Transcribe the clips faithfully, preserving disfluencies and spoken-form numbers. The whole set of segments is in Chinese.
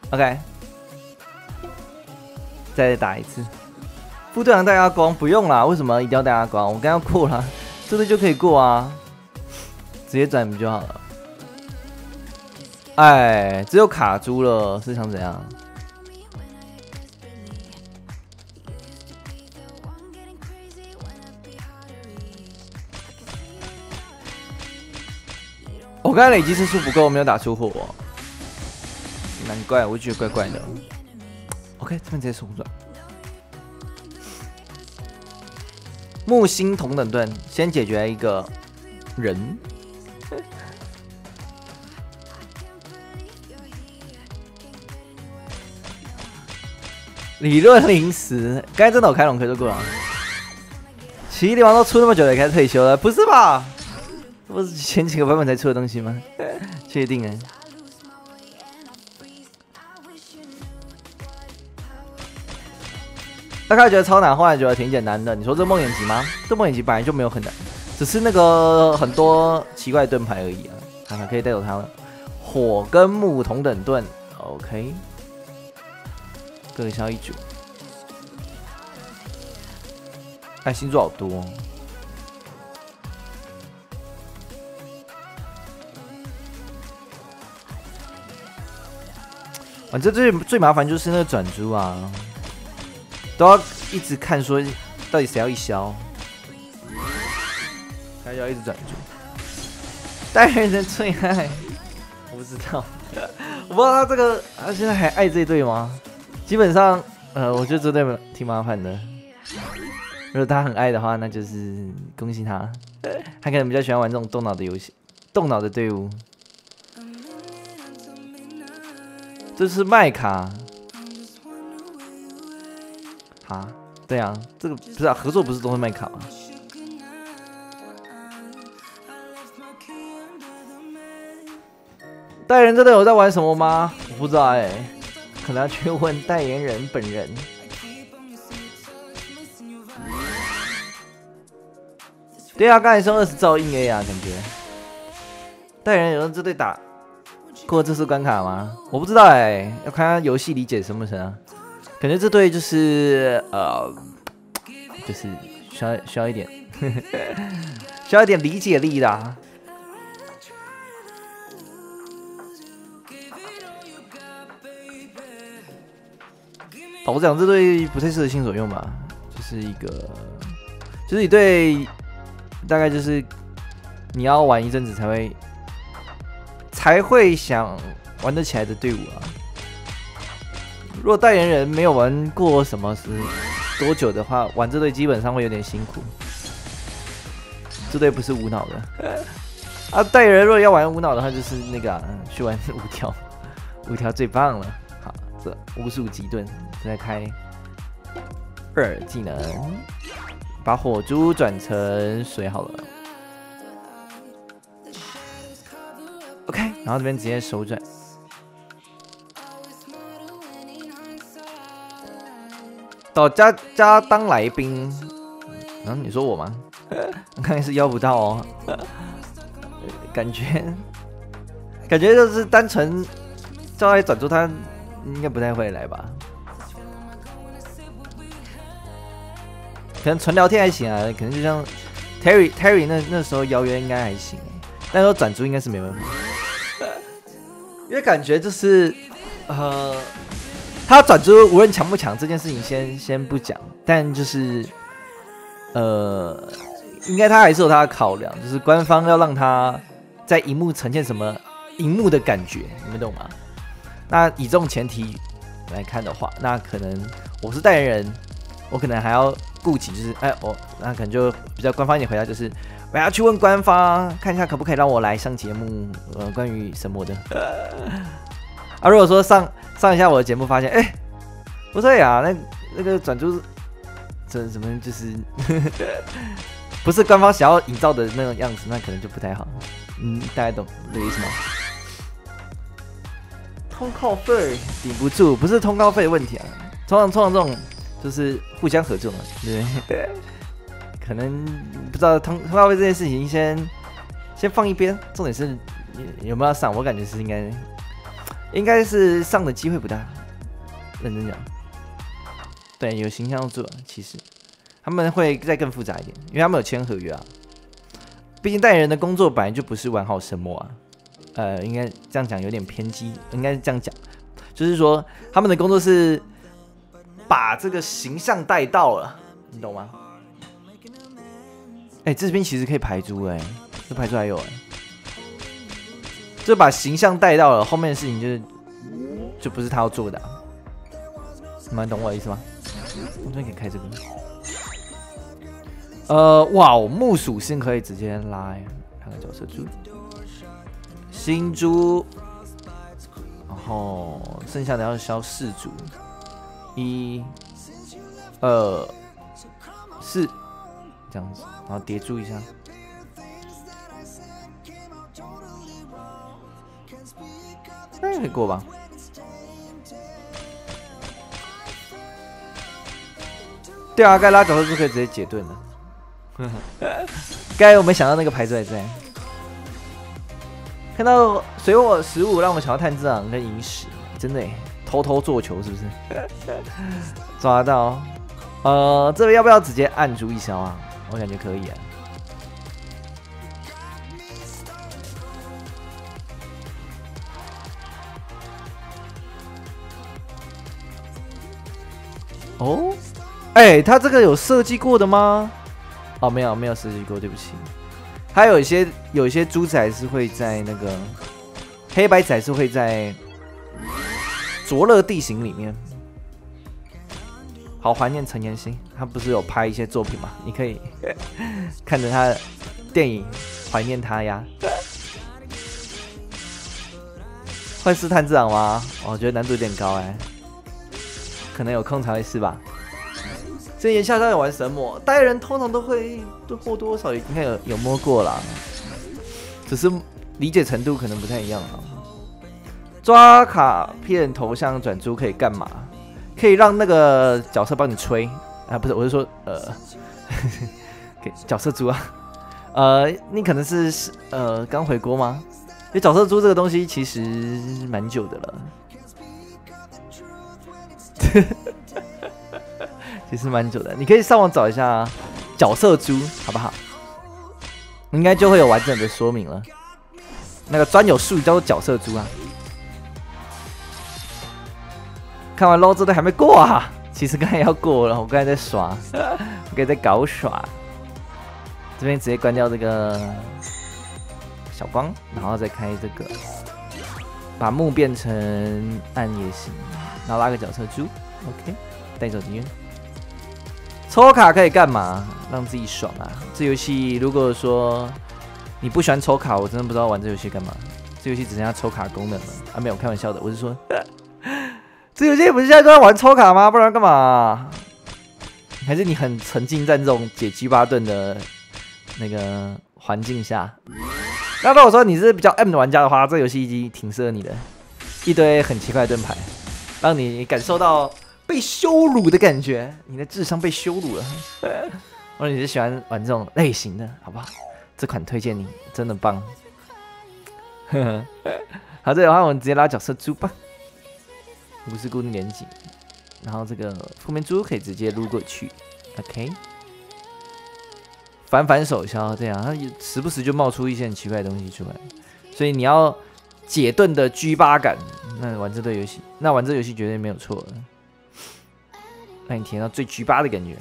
OK， 再打一次。副队长带阿光不用啦，为什么一定要带阿光？我刚刚过了，这队就可以过啊，直接转就好了。哎，只有卡住了，是想怎样？我刚才累积次数不够，没有打出火、哦，难怪我觉得怪怪的。OK， 这边直接冲转。木星同等盾，先解决一个人。理论零食，刚才真的有开龙可以就过了。奇异帝王都出那么久了，也开始退休了，不是吧？这不是前几个版本才出的东西吗？确定哎。大概觉得超难，后来觉得挺简单的。你说这梦魇级吗？这梦魇级本来就没有很难，只是那个很多奇怪的盾牌而已啊。看看可以带走它了。火跟木同等盾 ，OK。各销一组。哎，星座好多、哦。反正最最麻烦就是那个转珠啊，都要一直看说到底谁要一消，还要一直转珠。代言人最爱，我不知道，我不知道他这个他现在还爱这队吗？基本上，呃，我觉得这队挺麻烦的。如果他很爱的话，那就是恭喜他，他可能比较喜欢玩这种动脑的游戏，动脑的队伍。这是麦卡啊，对啊，这个不是啊，合作不是都会麦卡吗？代言人真的有在玩什么吗？我不知道哎、欸，可能要去问代言人本人。对啊，刚才说二十兆硬 A 啊，感觉代言人有人这队打过这次关卡吗？我不知道哎、欸，要看他游戏理解深不深啊。感觉这队就是呃，就是需要需要一点，需要一点理解力啦。老实讲，这队不太适合新手用吧，就是一个，就是一队大概就是你要玩一阵子才会。才会想玩得起来的队伍啊！如果代言人没有玩过什么是多久的话，玩这队基本上会有点辛苦。这队不是无脑的啊！代言人如果要玩无脑的话，就是那个、啊、去玩五条，五条最棒了。好，这巫术极盾再开二技能，把火珠转成水好了。OK， 然后这边直接手转，到家家当来宾，然、啊、后你说我吗？我看是邀不到哦，感觉感觉就是单纯叫他转出，他应该不太会来吧？可能纯聊天还行啊，可能就像 Terry Terry 那那时候邀约应该还行，但是转出应该是没办法。因为感觉就是，呃，他转出无论强不强这件事情先先不讲，但就是，呃，应该他还是有他的考量，就是官方要让他在荧幕呈现什么荧幕的感觉，你们懂吗？那以这种前提来看的话，那可能我是代言人，我可能还要顾及，就是哎，我那可能就比较官方一点回答，就是我要去问官方，看一下可不可以让我来上节目，呃，关于什么的。啊，如果说上上一下我的节目，发现哎、欸，不对啊，那那个转珠这怎么就是不是官方想要营造的那种样子，那可能就不太好。嗯，大家懂这个意思吗？通告费顶不住，不是通告费的问题啊，通常通常这种就是互相合作嘛，对不对？可能不知道通通告费这件事情先先放一边，重点是有没有要上，我感觉是应该应该是上的机会不大。认真讲，对，有形象做，其实他们会再更复杂一点，因为他们有签合约啊。毕竟代言人的工作本来就不是完好神魔啊。呃，应该这样讲有点偏激，应该是这样讲，就是说他们的工作是把这个形象带到了，你懂吗？哎、欸，这边其实可以排猪哎、欸，这排猪还有哎、欸，就把形象带到了，后面的事情就是就不是他要做的、啊。你们懂我的意思吗？我这边可以开这个。呃，哇，木属性可以直接拉，看看角色猪。新猪，然后剩下的要消四猪，一、二、四，这样子，然后叠住一下。那可以过吧？对啊，该拉角色就可以直接解盾了。该我没想到那个牌子还在。看到水火十五，让我想到炭治郎跟萤石，真的耶，偷偷做球是不是？抓到，呃，这边要不要直接按住一消啊？我感觉可以啊。哦，哎、欸，他这个有设计过的吗？哦，没有，没有设计过，对不起。还有一些有一些猪仔是会在那个黑白仔是会在灼热地形里面。好怀念陈妍希，他不是有拍一些作品吗？你可以看着他的电影怀念他呀。会是炭治郎吗？我觉得难度有点高哎、欸，可能有空才会是吧。这眼下他有玩神魔，代言人通常都会都或多或少应该有有摸过啦，只是理解程度可能不太一样啊。抓卡片头像转租可以干嘛？可以让那个角色帮你吹啊，不是，我是说呃，给角色猪啊，呃，你可能是呃刚回国吗？因为角色猪这个东西其实蛮久的了。其实蛮久的，你可以上网找一下角色猪，好不好？应该就会有完整的说明了。那个专有术语叫做角色猪啊。看完 L O 这队还没过啊，其实刚才要过了，我刚才在耍，我刚才在搞耍。这边直接关掉这个小光，然后再开这个，把木变成暗也行，然后拉个角色猪 ，OK， 带走敌人。抽卡可以干嘛？让自己爽啊！这游戏如果说你不喜欢抽卡，我真的不知道玩这游戏干嘛。这游戏只剩下抽卡功能了啊！没有开玩笑的，我是说，这游戏不是现在都在玩抽卡吗？不然干嘛？还是你很沉浸在这种解G巴盾的那个环境下？那如果说你是比较 M 的玩家的话，这游戏已经挺适合你的，一堆很奇怪的盾牌，让你感受到被羞辱的感觉，你的智商被羞辱了。或者你是喜欢玩这种类型的，好不好？这款推荐你，真的棒。好，这的话我们直接拉角色猪吧，不是固定连击，然后这个负面猪可以直接撸过去 ，OK。反反手消，这样它时不时就冒出一些很奇怪的东西出来，所以你要解盾的 G 八感，那玩这对游戏，那玩这游戏绝对没有错的。让你体验到最 G 八的感觉，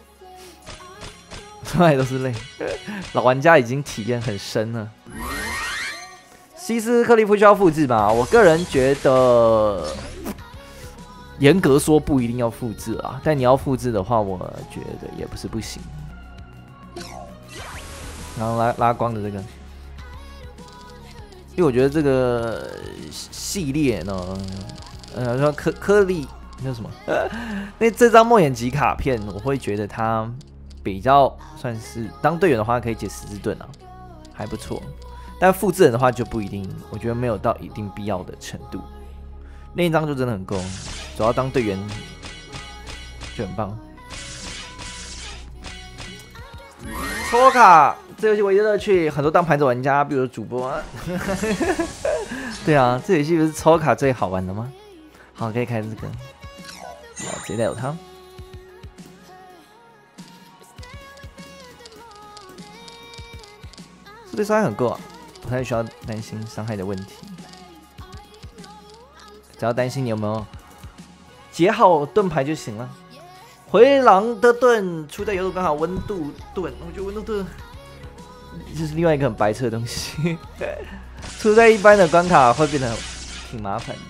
从来都是泪。老玩家已经体验很深了。西斯克利夫需要复制吗？我个人觉得，严格说不一定要复制啊，但你要复制的话，我觉得也不是不行。然后拉拉光的这个，因为我觉得这个系列呢，呃，说颗颗粒。那什么？那这张梦魇级卡片，我会觉得它比较算是当队员的话，可以解十字盾啊，还不错。但复制人的话就不一定，我觉得没有到一定必要的程度。那一张就真的很够，主要当队员就很棒。抽卡这游戏唯一的乐趣，很多当盘子玩家，比如主播、啊。对啊，这游戏不是抽卡最好玩的吗？好，可以开这个。好，直接带有它。这对伤害很够啊，不太需要担心伤害的问题。只要担心你有没有解好盾牌就行了。回廊的盾出在有时候刚好温度盾，我觉得温度盾这是另外一个很白痴的东西。出在一般的关卡会变得挺麻烦的。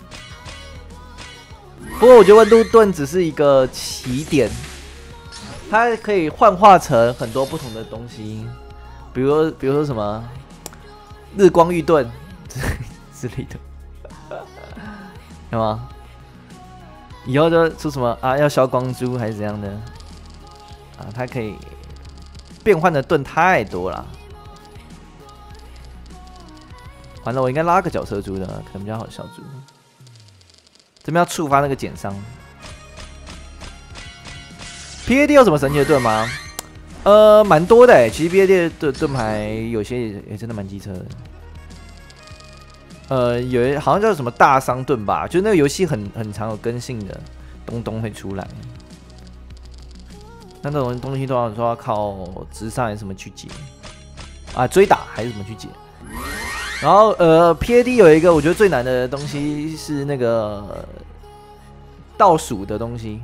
不过我觉得温度盾只是一个起点，它可以幻化成很多不同的东西，比如比如说什么日光浴盾之类的。有吗？以后就出什么啊？要消光珠还是怎样的？啊，它可以变换的盾太多了。完了，我应该拉个角色珠的，可能比较好小珠。这边要触发那个减伤。P A D 有什么神奇的盾吗？呃，蛮多的哎，其实 P A D 的盾牌有些也也真的蛮机车的。呃，有一好像叫什么大伤盾吧，就那个游戏很很常有更新的东东会出来。那那种东西都要说要靠直上还是什么去解啊，追打还是什么去解。然后呃 ，P A D 有一个我觉得最难的东西是那个倒数的东西，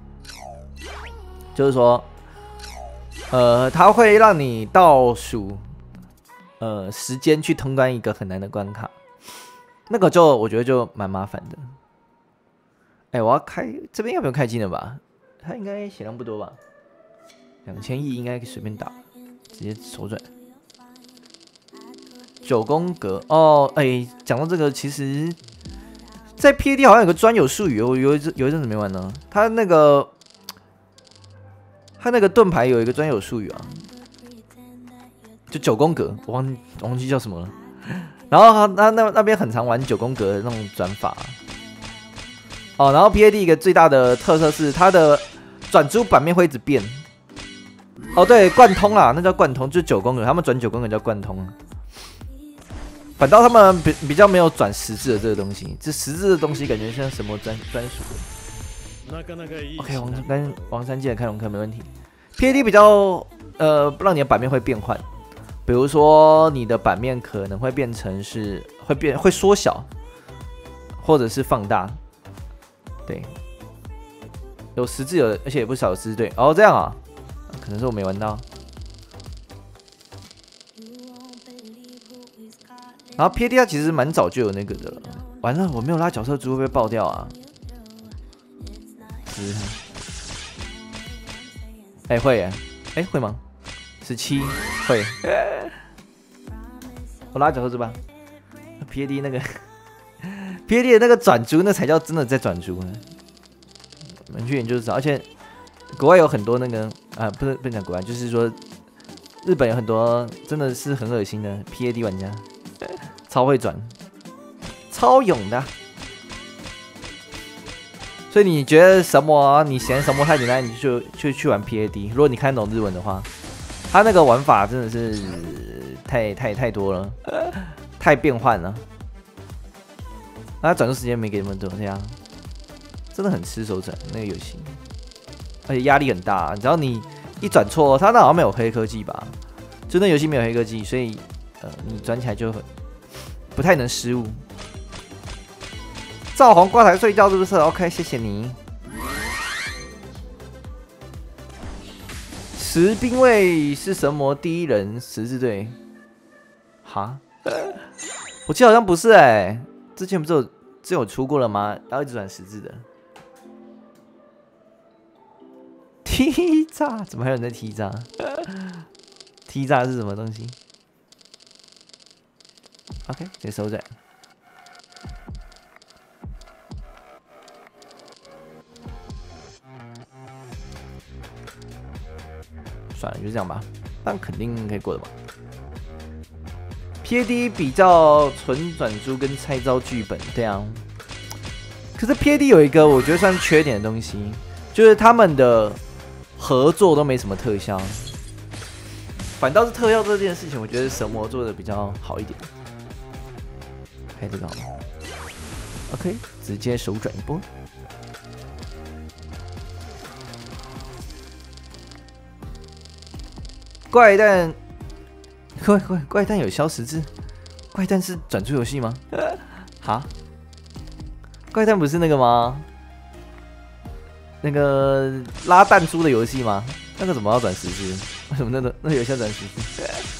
就是说，呃，它会让你倒数呃时间去通关一个很难的关卡。那个就我觉得就蛮麻烦的。哎、欸，我要开这边要不要开金了吧？它应该血量不多吧？两千亿应该可以随便打，直接手转。九宫格哦，哎、欸，讲到这个，其实，在 P A D 好像有个专有术语，我有一有一阵子没玩了。它那个，它那个盾牌有一个专有术语啊，就九宫格，我忘我忘记叫什么了。然后他他那那边很常玩九宫格的那种转法，哦，然后 P A D 一个最大的特色是它的转珠版面会一直变，哦对，贯通啦，那叫贯通，就是九宫格，他们转九宫格叫贯通，反倒他们比比较没有转十字的这个东西，这十字的东西感觉像什么专专属的。OK， 王跟王三记得开龙坑没问题。P A D 比较呃不让你的版面会变换。比如说，你的版面可能会变成是会变会缩小，或者是放大，对，有十字有，而且也不少十字对，哦这样啊，可能是我没玩到。然后 P A D 它其实蛮早就有那个的了，完了我没有拉角色珠会不会爆掉啊？是，哎、欸、会耶，哎、欸、会吗？十七会，我拉角色珠吧。P A D 那个 P A D 的那个转珠，那才叫真的在转珠呢。我们去研究知道，而且国外有很多那个啊，不是不是讲国外，就是说日本有很多真的是很恶心的 P A D 玩家，超会转，超勇的。所以你觉得什么？你嫌什么太简单，你就就去玩 P A D。如果你看懂日文的话。他那个玩法真的是太太太多了，太变换了。他转速时间没给那么多，这样真的很吃手转那个游戏，而且压力很大。只要你一转错，他那好像没有黑科技吧？就那游戏没有黑科技，所以呃，你转起来就很不太能失误。赵红挂台睡觉是不是 ？OK， 谢谢你。十兵卫是神魔第一人十字队，哈，我记得好像不是哎、欸，之前不是有之前有出过了吗？然后一直转十字的。踢炸？怎么还有人在踢炸？踢炸是什么东西 ？OK， 直接收在。算了，就这样吧，但肯定可以过的吧。P A D 比较纯转珠跟拆招剧本这样，可是 P A D 有一个我觉得算是缺点的东西，就是他们的合作都没什么特效。 反倒是特效这件事情，我觉得神魔做的比较好一点。开这个好吗 ？OK， 直接手转一波。怪蛋，怪怪怪蛋有消十字？怪蛋是转出游戏吗？哈？怪蛋不是那个吗？那个拉弹珠的游戏吗？那个怎么要转十字？为什么那个那个游戏要转十字？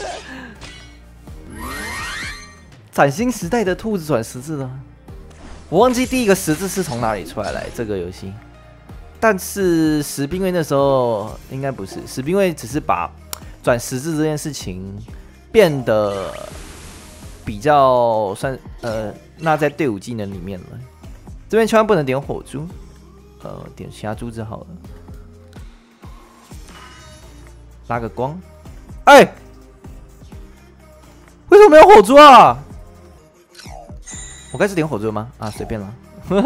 崭新时代的兔子转十字呢？我忘记第一个十字是从哪里出来来这个游戏，但是石兵卫那时候应该不是，石兵卫只是把转十字这件事情变得比较算呃纳在队伍技能里面了。这边千万不能点火珠，呃，点其他珠子好了。拉个光，哎、欸，为什么没有火珠啊？我该是点火珠吗？啊，随便啦。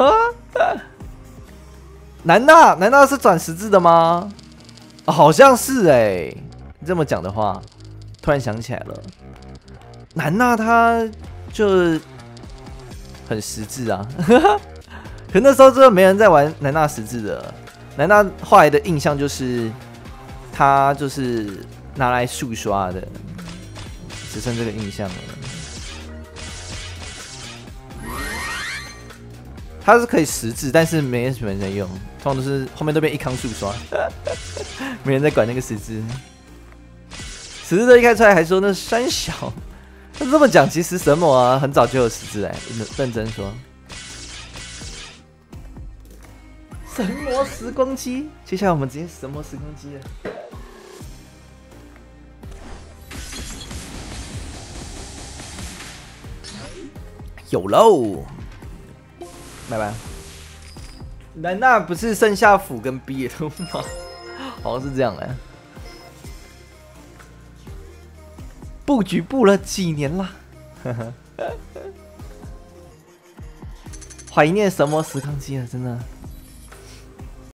南娜，南娜是转十字的吗？哦、好像是哎、欸。这么讲的话，突然想起来了，南娜她就很实质啊。可那时候真的没人在玩南娜十字的。南娜后来的印象就是她就是拿来速刷的，只剩这个印象了。它是可以十字，但是没什么人在用，通常都是后面都变一康速刷，没人在管那个十字。十字的一开出来还说那是三小，那这么讲，其实神魔啊很早就有十字哎，认真说。神魔时光机，接下来我们直接神魔时光机了。有喽，拜拜。兰娜不是剩下辅跟 B 了吗？好像是这样哎、欸。布局布了几年啦，怀念神魔时光机了，真的。